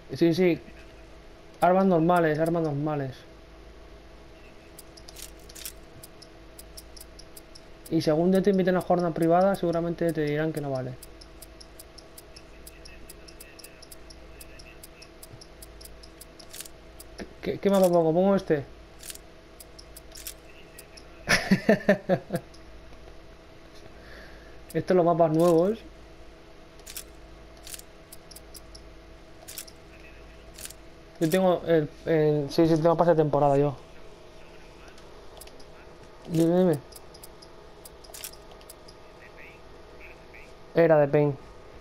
Sí, sí. Armas normales, armas normales. Y según te inviten a jornada privada, seguramente te dirán que no vale. ¿Qué mapa pongo? Pongo este. Estos son los mapas nuevos. Yo tengo sí, sí, tengo pase de temporada yo. Dime, dime. Era de Paint.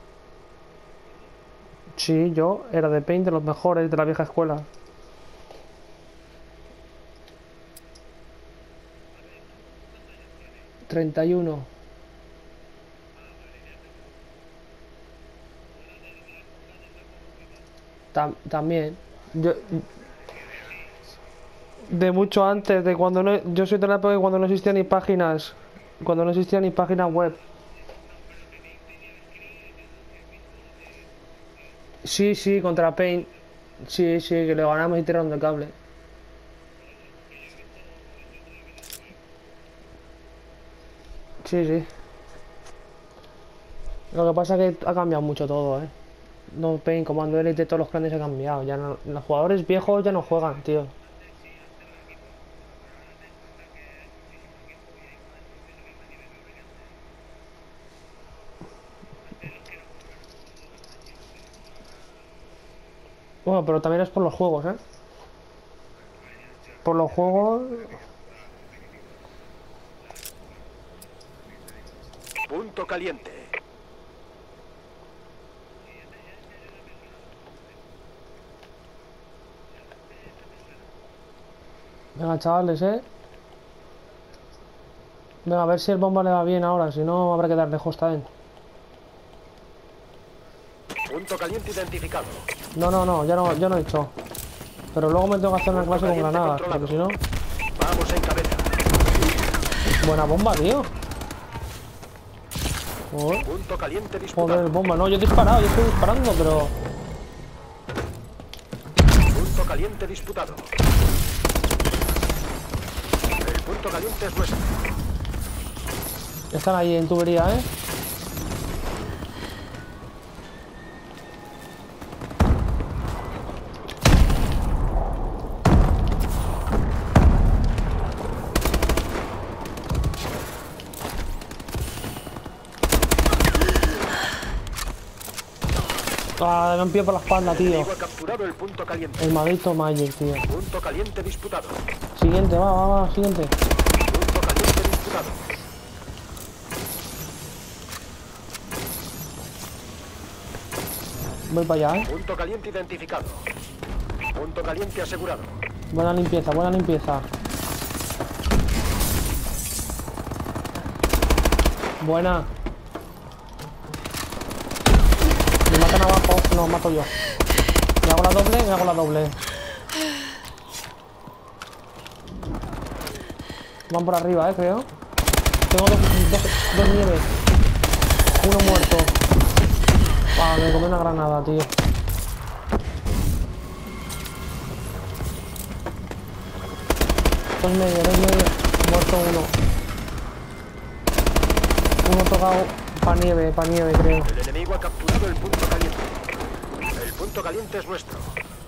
Sí, yo era de Paint, de los mejores de la vieja escuela. 31. También. Yo, de mucho antes, de cuando no. Yo soy de la época de cuando no existían ni páginas. Cuando no existían ni páginas web. Sí, sí, contra Paint. Sí, sí, que le ganamos y tiraron de cable. Sí, sí. Lo que pasa es que ha cambiado mucho todo, ¿eh? No, Paint, Comando Elite, todos los clanes han cambiado. Ya no, los jugadores viejos ya no juegan, tío. Bueno, pero también es por los juegos, ¿eh? Por los juegos. Punto caliente. Venga, chavales, ¿eh? Venga, a ver si el bomba le va bien ahora. Si no, habrá que dar lejos también. Punto caliente identificado. No, no, no, ya no he hecho. Pero luego me tengo que hacer una Punto clase con caliente granadas, controlado. porque si no. Vamos en cabeza. Buena bomba, tío. Joder, Punto caliente disputado. joder, bomba. No, yo he disparado, yo estoy disparando, pero. Punto caliente disputado. El punto caliente es nuestro. Están ahí en tubería, ¿eh? Ah, me han pillado por la espalda, El tío. enemigo ha capturado el punto caliente. El maldito Magic, tío. Punto caliente disputado. Siguiente, va, siguiente. Punto caliente disputado. Voy para allá, ¿eh? Punto caliente identificado. Punto caliente asegurado. Buena limpieza, buena limpieza. Buena. Me matan abajo, no, mato yo. Me hago la doble, me hago la doble. Van por arriba, creo. Tengo dos nieves. Uno muerto. Ah, me comí una granada, tío. Dos medio. Muerto uno. Uno tocado pa' nieve, creo. El enemigo ha capturado el punto caliente. El punto caliente es nuestro.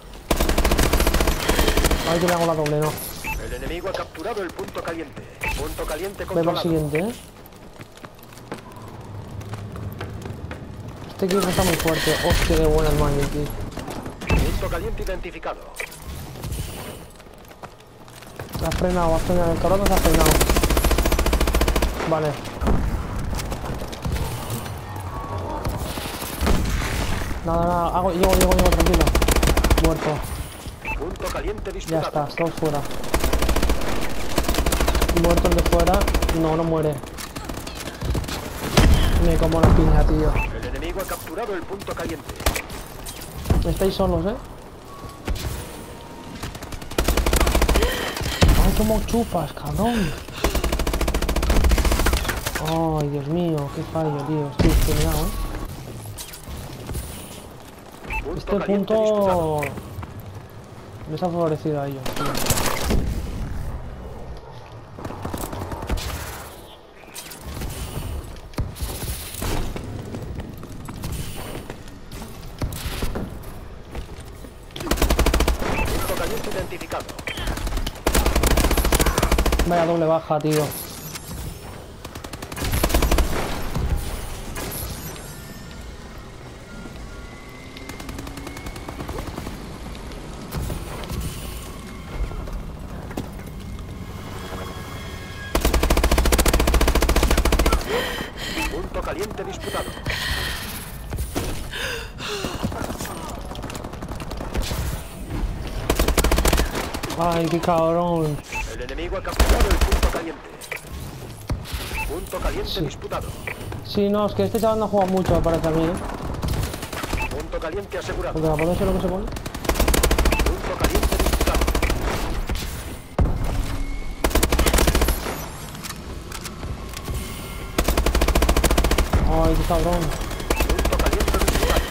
A ver que me hago la doble, no. El enemigo ha capturado el punto caliente. Punto caliente Voy para el controlado. siguiente, ¿eh? Este equipo está muy fuerte. Hostia, qué buena el Magic, tío. Punto caliente identificado. Has frenado. El cabrón se ha frenado. Vale. Nada. Llego, tranquilo. Muerto. Punto caliente Ya disputado. está, estamos fuera. Muerto el de fuera. No muere. Me como la piña, tío. El enemigo ha capturado el punto caliente. Estáis solos, ¿eh? Ay, cómo chupas, cabrón. Ay, Dios mío, qué fallo, tío. Estoy fulminado, ¿eh? Este caliente disputado. punto les ha favorecido a ellos. Punto caliente identificado. Vaya doble baja, tío. Punto caliente disputado. Ay, qué cabrón. El enemigo ha capturado el punto caliente. Punto caliente Sí. disputado. Sí, no, es que este chaval no juega mucho, me parece a mí, ¿eh? Punto caliente asegurado. Porque la ponerse lo que se pone. Punto caliente disputado. Ay, qué cabrón. Punto caliente disputado.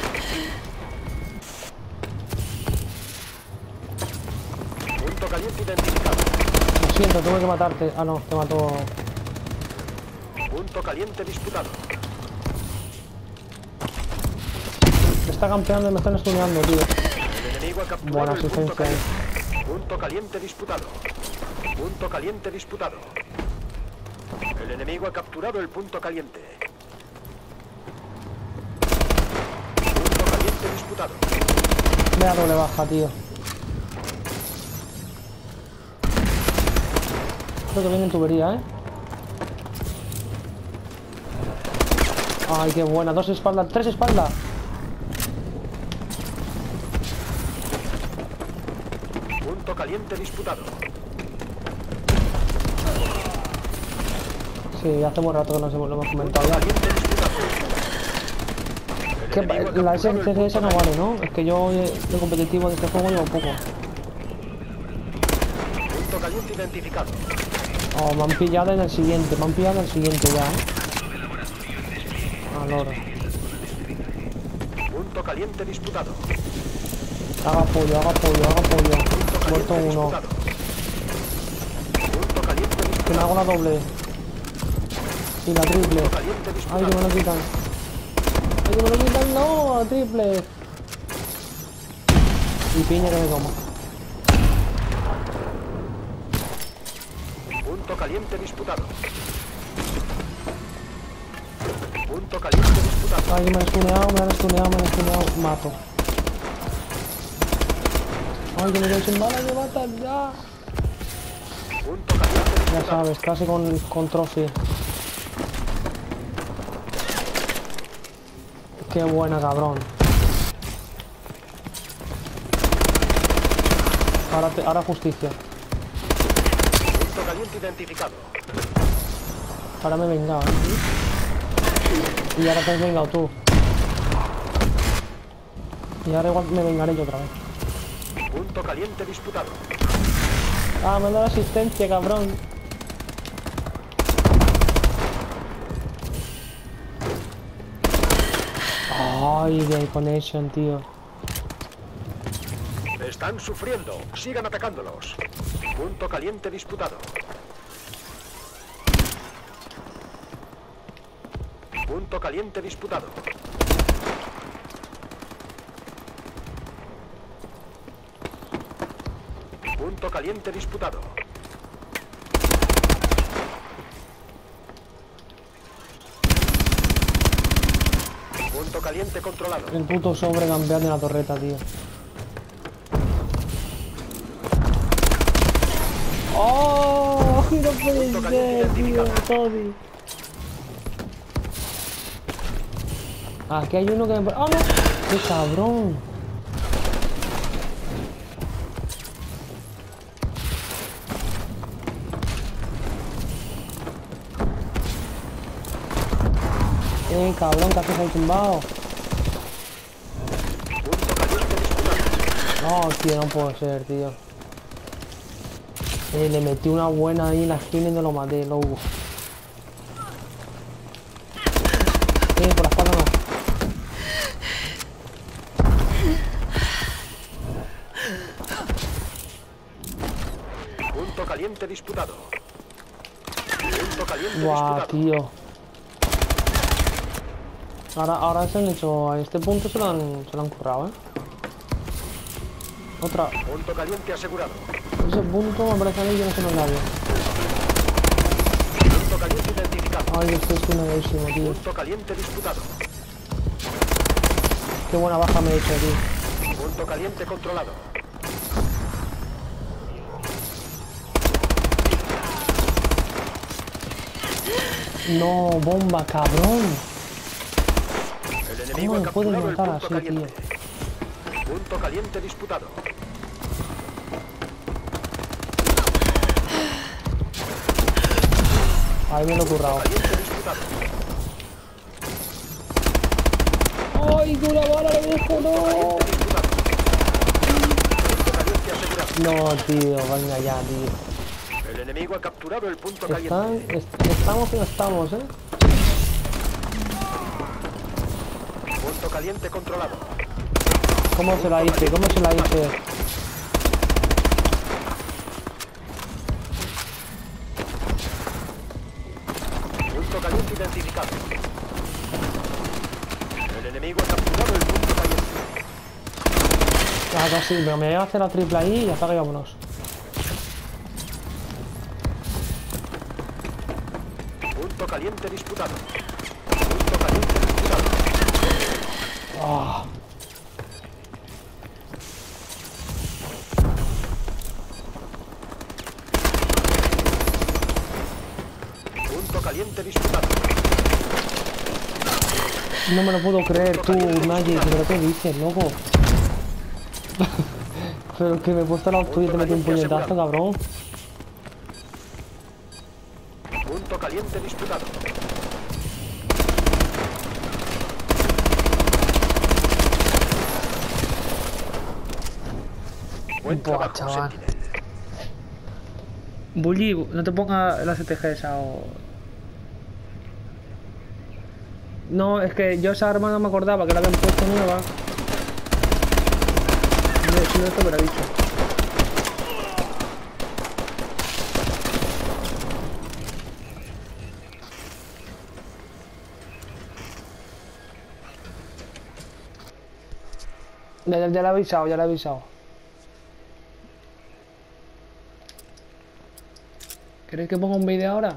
Punto caliente identificado. Lo siento, tuve que matarte. Ah, no, te mató. Punto caliente disputado. Me está campeando y me están stuneando, tío. El enemigo ha capturado Buena el punto asistencia ahí. caliente. Punto caliente disputado. Punto caliente disputado. El enemigo ha capturado el punto caliente. Punto caliente disputado. Me da doble baja, tío. Creo que viene en tubería, ¿eh? Ay, qué buena. 2 espaldas, 3 espaldas. Punto caliente disputado. Sí, hace buen rato que nos lo hemos comentado ya. Caliente disputado. El Que enemigo ha la capturado el SCS punto no vale, ¿no? Es que yo de competitivo de este juego llevo poco. Punto caliente identificado. Oh, me han pillado en el siguiente. Me han pillado en el siguiente ya, ¿eh? Al oro. Punto caliente disputado. Haga apoyo, haga apoyo, haga apoyo. Punto Muerto caliente uno. disputado. Punto caliente Que me disputado. hago la doble. Y la triple. Punto caliente Ay, disputado. que me lo quitan. Ay, que me lo quitan. No, la triple. Y piña que me como. Punto caliente disputado. Punto caliente disputado. Ay, me han stuneado, me han stuneado, me han stuneado. Mato. Ay, que me quedo sin balas, me matan ya. Punto caliente Ya disputado. sabes, casi con trophy. Qué buena, cabrón. Ahora justicia. Punto caliente identificado. Ahora me he vengado, ¿eh? Y ahora te has vengado tú. Y ahora igual me vengaré yo otra vez. Punto caliente disputado. Ah, me han dado asistencia, cabrón. Ay, de connection, tío. Están sufriendo. Sigan atacándolos. Punto caliente disputado. Punto caliente disputado. Punto caliente disputado. Punto caliente controlado. El puto sobre campeón de la torreta, tío. ¡Oh! No puede Punto caliente ser, tío, identificado. Tony. Aquí hay uno que me... ¡Ah, no! ¡Qué cabrón! Cabrón, que haces ahí tumbado. Punto caliente disputado. No, tío, no puede ser, tío. Le metí una buena ahí en la esquina y no lo maté, loco. Por la espalda no. caliente disputado. Punto caliente Buah, disputado. tío. Ahora se han hecho... A este punto se lo han currado, ¿eh? Otra. Punto caliente asegurado. Ese punto me parece a mí que no se nos da bien. Punto caliente identificado. Ay, estoy estuneadísimo, tío. Punto caliente disputado. Qué buena baja me he hecho, tío. Punto caliente controlado. No, bomba, cabrón. El enemigo ¿Cómo ha me pueden capturado el matar punto así, tío? caliente. Punto caliente disputado. Ahí me lo he currado. Caliente disputado. ¡Ay, con la bala lo dejo! ¡No! Caliente disputado. Punto caliente asegurado. No, tío, venga ya, tío. El enemigo ha capturado el punto caliente. Estamos y no estamos, ¿eh? Punto caliente controlado. ¿Cómo se la hice? ¿Cómo se la hice? Punto caliente identificado. El enemigo ha capturado el punto caliente. Ah, casi, pero me voy a hacer la triple ahí y ya está, que vámonos. Punto caliente disputado. Punto caliente disputado. Ah. Punto caliente disputado. No me lo puedo creer, tú, Magic, pero ¿qué dices, loco? Pero que me he puesto al lado tuyo y te metí un puñetazo, cabrón. Punto caliente disputado. Buen Buah, trabajo, chaval. Sentinel. Bully, no te pongas la CTG esa o... No, es que yo esa arma no me acordaba que la habían puesto nueva. No, si no te hubiera dicho. Ya la he avisado, ya la he avisado. ¿Queréis que ponga un vídeo ahora?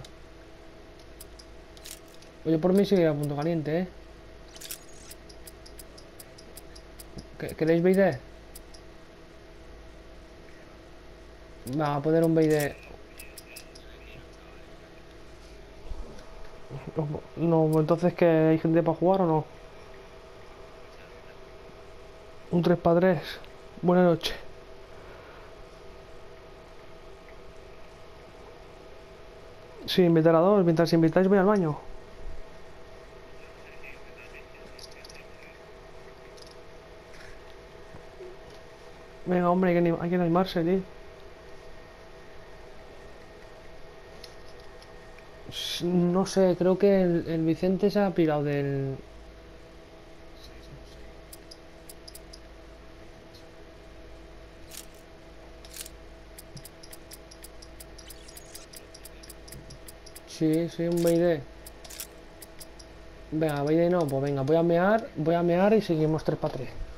Oye, por mí sigue a punto caliente, ¿eh? ¿Queréis vídeo? Va a poner un vídeo. No, entonces ¿que hay gente para jugar o no? Un 3 para 3. Buenas noches. Sí, invitar a dos. Mientras invitáis voy al baño. Venga, hombre, hay que animarse, tío. No sé, creo que el Vicente se ha pirado del... Sí, sí, un BD. Venga, BD no, pues venga, voy a mear y seguimos 3 para 3.